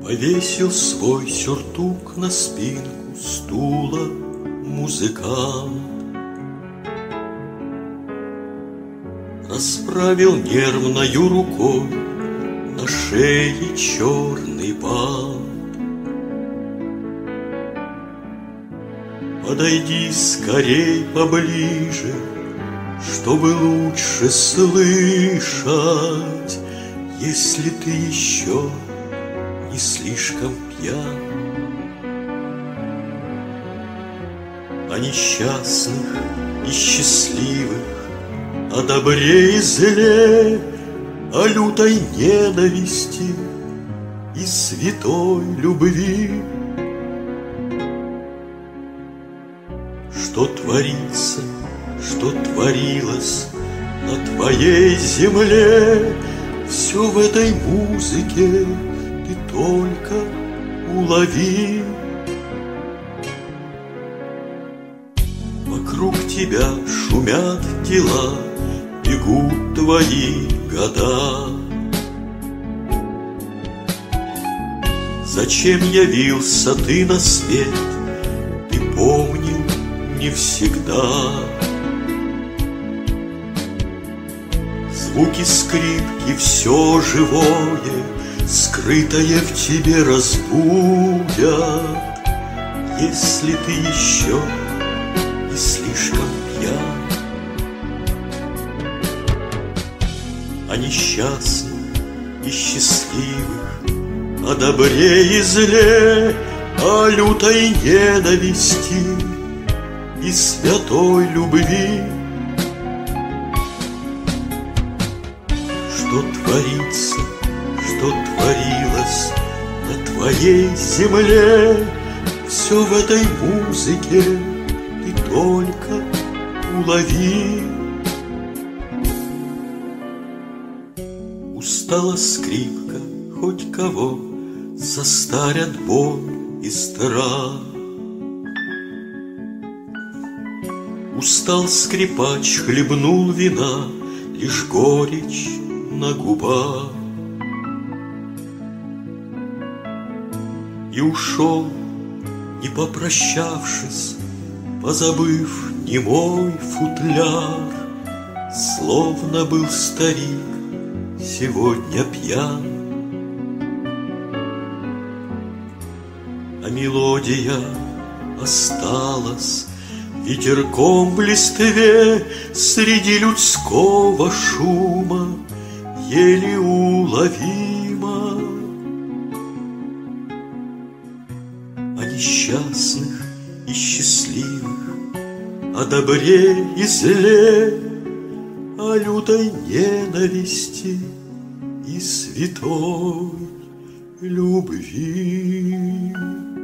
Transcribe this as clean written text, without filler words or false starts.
Повесил свой сюртук на спинку стула музыкант, расправил нервною рукой на шее черный бант. Подойди скорей поближе, чтобы лучше слышать, если ты еще не слишком пьян. О несчастных и счастливых, о добре и зле, о лютой ненависти и святой любви. Что творится, что творилось на твоей земле, все в этой музыке ты только улови. Вокруг тебя шумят тела, бегут твои года. Зачем явился ты на свет, ты помнил не всегда. Звуки скрипки, все живое, скрытое в тебе разбудят, если ты еще не слишком пьян. О несчастных и счастливых, о добре и зле, о лютой ненависти и святой любви. Что творится, что творилось на твоей земле, все в этой музыке ты только улови. Устала скрипка, хоть кого состарят боль и страх. Устал скрипач, хлебнул вина, лишь горечь на губах. И ушел, не попрощавшись, позабыв немой футляр, словно был старик сегодня пьян. А мелодия осталась ветерком в листве среди людского шума, еле уловима. О несчастных и счастливых, о добре и зле, о лютой ненависти и святой любви.